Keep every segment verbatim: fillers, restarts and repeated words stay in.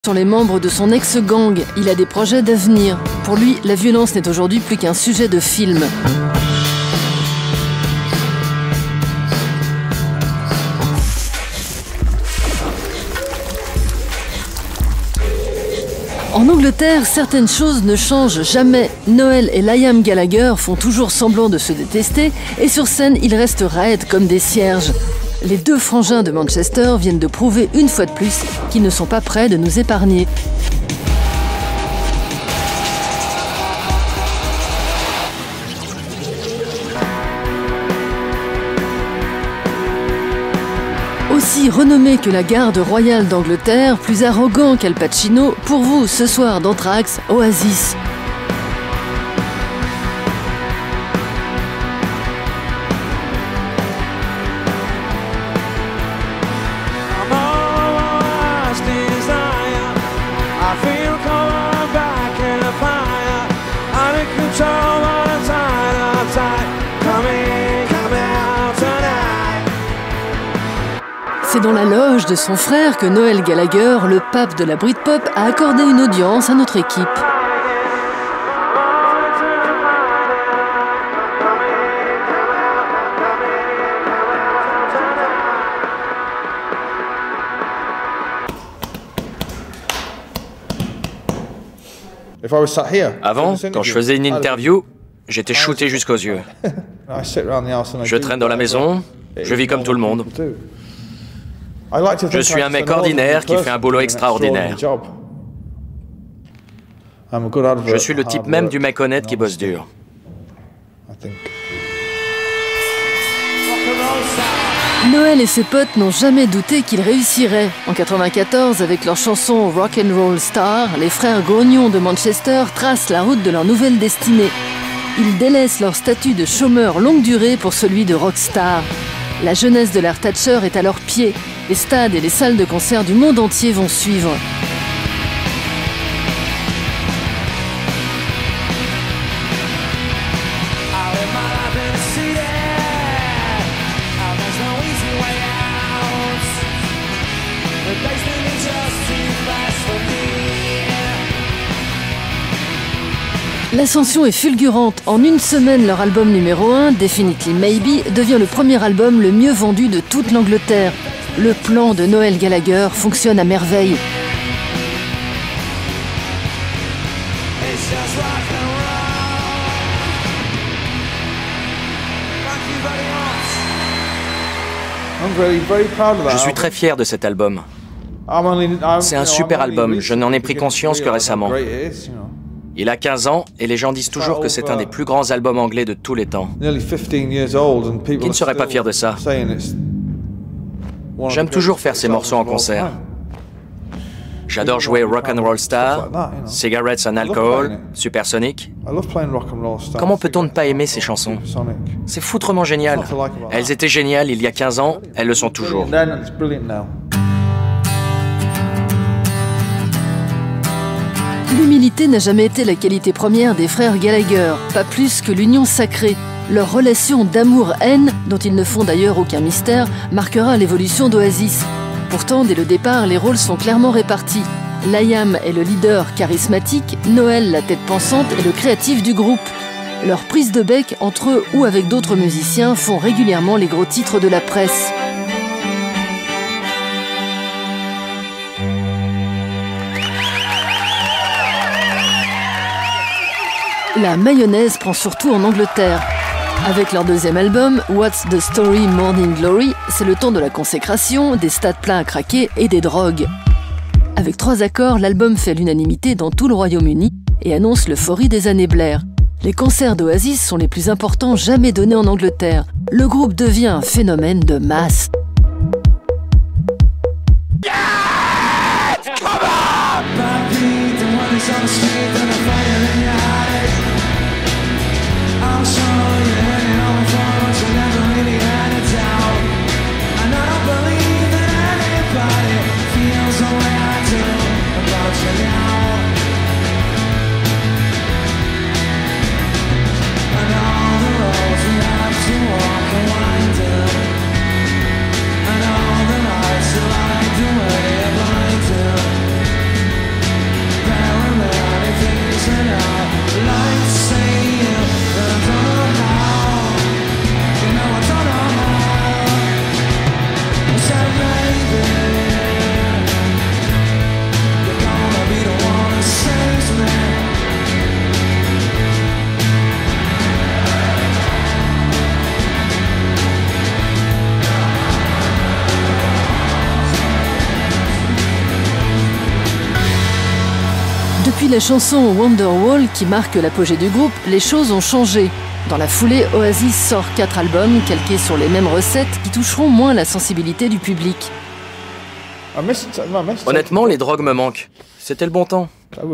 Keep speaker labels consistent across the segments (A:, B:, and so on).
A: Sur les membres de son ex-gang, il a des projets d'avenir. Pour lui, la violence n'est aujourd'hui plus qu'un sujet de film. En Angleterre, certaines choses ne changent jamais. Noel et Liam Gallagher font toujours semblant de se détester et sur scène, ils restent raides comme des cierges. Les deux frangins de Manchester viennent de prouver une fois de plus qu'ils ne sont pas prêts de nous épargner. Aussi renommé que la garde royale d'Angleterre, plus arrogant qu'Al Pacino, pour vous, ce soir d'Anthrax, Oasis. C'est dans la loge de son frère que Noel Gallagher, le pape de la Britpop, a accordé une audience à notre équipe.
B: Avant, quand je faisais une interview, j'étais shooté jusqu'aux yeux. Je traîne dans la maison, je vis comme tout le monde. Je suis un mec ordinaire qui fait un boulot extraordinaire. Je suis le type même du mec honnête qui bosse dur.
A: Noel et ses potes n'ont jamais douté qu'ils réussiraient. En quatre-vingt-quatorze, avec leur chanson Rock and Roll Star, les frères Grognons de Manchester tracent la route de leur nouvelle destinée. Ils délaissent leur statut de chômeur longue durée pour celui de rockstar. La jeunesse de l'ère Thatcher est à leurs pieds. Les stades et les salles de concert du monde entier vont suivre. L'ascension est fulgurante. En une semaine, leur album numéro un, Definitely Maybe, devient le premier album le mieux vendu de toute l'Angleterre. Le plan de Noel Gallagher fonctionne à merveille.
B: Je suis très fier de cet album. C'est un super album, je n'en ai pris conscience que récemment. Il a quinze ans et les gens disent toujours que c'est un des plus grands albums anglais de tous les temps. Qui ne serait pas fier de ça? J'aime toujours faire ces morceaux en concert. J'adore jouer Rock and Roll Star, Cigarettes and Alcohol, Supersonic. Comment peut-on ne pas aimer ces chansons? C'est foutrement génial. Elles étaient géniales il y a quinze ans, elles le sont toujours.
A: L'humilité n'a jamais été la qualité première des frères Gallagher, pas plus que l'union sacrée. Leur relation d'amour-haine, dont ils ne font d'ailleurs aucun mystère, marquera l'évolution d'Oasis. Pourtant, dès le départ, les rôles sont clairement répartis. Liam est le leader charismatique, Noel la tête pensante et le créatif du groupe. Leurs prises de bec entre eux ou avec d'autres musiciens font régulièrement les gros titres de la presse. La mayonnaise prend surtout en Angleterre. Avec leur deuxième album, What's the Story Morning Glory, c'est le temps de la consécration, des stades pleins à craquer et des drogues. Avec trois accords, l'album fait l'unanimité dans tout le Royaume-Uni et annonce l'euphorie des années Blair. Les concerts d'Oasis sont les plus importants jamais donnés en Angleterre. Le groupe devient un phénomène de masse. Depuis la chanson Wonderwall qui marque l'apogée du groupe, les choses ont changé. Dans la foulée, Oasis sort quatre albums calqués sur les mêmes recettes qui toucheront moins la sensibilité du public.
B: Honnêtement, les drogues me manquent. C'était le bon temps.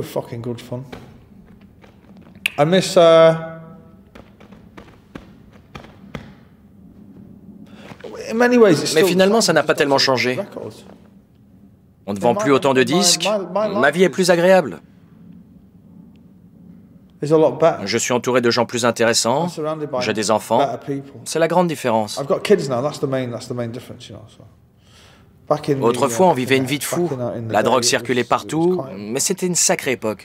B: Mais finalement, ça n'a pas tellement changé. On ne vend plus autant de disques. Ma vie est plus agréable. Je suis entouré de gens plus intéressants. J'ai des enfants. C'est la grande différence. Autrefois, on vivait une vie de fou. La drogue circulait partout, mais c'était une sacrée époque.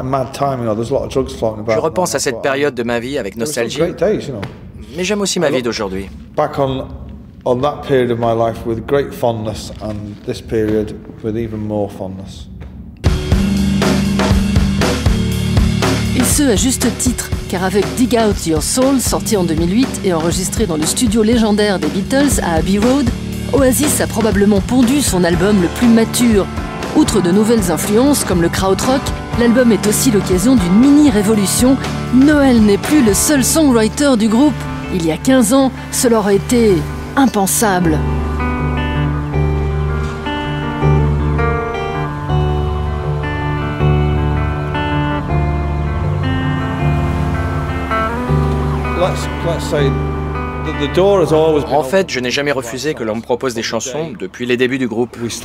B: Je repense à cette période de ma vie avec nostalgie, mais j'aime aussi ma vie d'aujourd'hui.
C: On that period of my life with great fondness and this period with even more fondness.
A: Et ce à juste titre, car avec Dig Out Your Soul, sorti en deux mille huit et enregistré dans le studio légendaire des Beatles à Abbey Road, Oasis a probablement pondu son album le plus mature. Outre de nouvelles influences comme le krautrock, l'album est aussi l'occasion d'une mini-révolution. Noel n'est plus le seul songwriter du groupe. Il y a quinze ans, cela aurait été impensable.
B: En fait, je n'ai jamais refusé que l'on me propose des chansons depuis les débuts du groupe. Il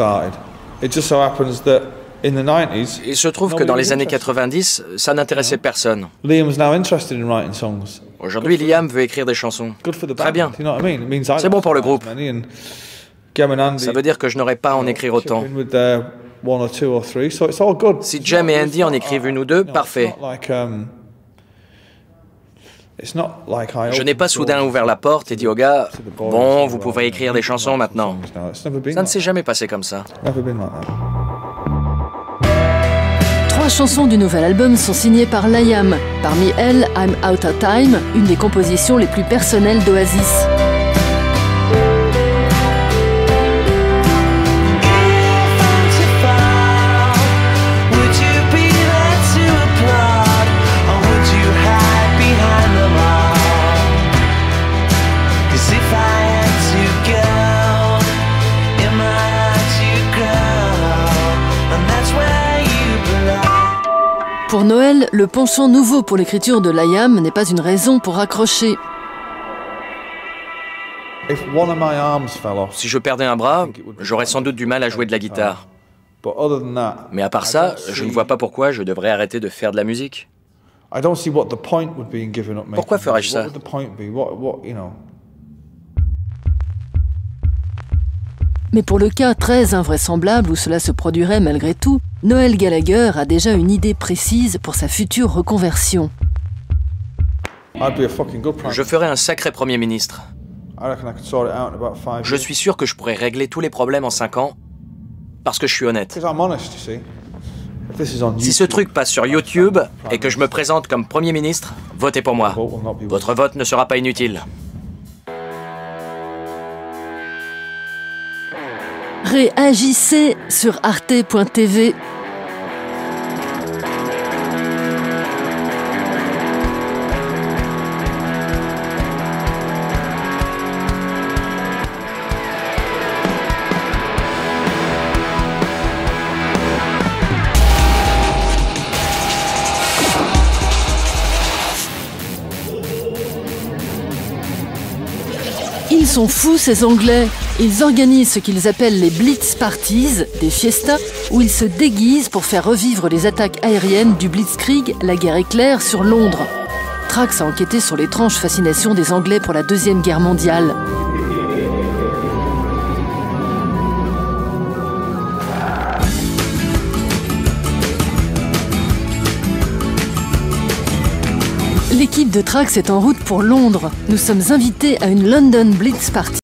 B: se trouve que dans les années quatre-vingt-dix, ça n'intéressait personne. Aujourd'hui, Liam veut écrire des chansons. Très bien. C'est bon pour le groupe. Ça veut dire que je n'aurais pas à en écrire autant. Si Jem et Andy en écrivent une ou deux, parfait. Je n'ai pas soudain ouvert la porte et dit aux gars, bon, vous pouvez écrire des chansons maintenant. Ça ne s'est jamais passé comme ça.
A: Trois chansons du nouvel album sont signées par Liam. Parmi elles, I'm Out of Time, une des compositions les plus personnelles d'Oasis. Pour Noel, le penchant nouveau pour l'écriture de Liam n'est pas une raison pour accrocher.
B: Si je perdais un bras, j'aurais sans doute du mal à jouer de la guitare. Mais à part ça, je ne vois pas pourquoi je devrais arrêter de faire de la musique. Pourquoi ferais-je ça?
A: Mais pour le cas très invraisemblable où cela se produirait malgré tout, Noel Gallagher a déjà une idée précise pour sa future reconversion.
B: Je ferais un sacré Premier ministre. Je suis sûr que je pourrais régler tous les problèmes en cinq ans, parce que je suis honnête. Si ce truc passe sur YouTube et que je me présente comme Premier ministre, votez pour moi. Votre vote ne sera pas inutile.
A: Réagissez sur arte point t v. Ils sont fous ces Anglais. Ils organisent ce qu'ils appellent les Blitz Parties, des fiestas, où ils se déguisent pour faire revivre les attaques aériennes du Blitzkrieg, la guerre éclair, sur Londres. Trax a enquêté sur l'étrange fascination des Anglais pour la Deuxième Guerre mondiale. L'équipe de Trax est en route pour Londres. Nous sommes invités à une London Blitz Party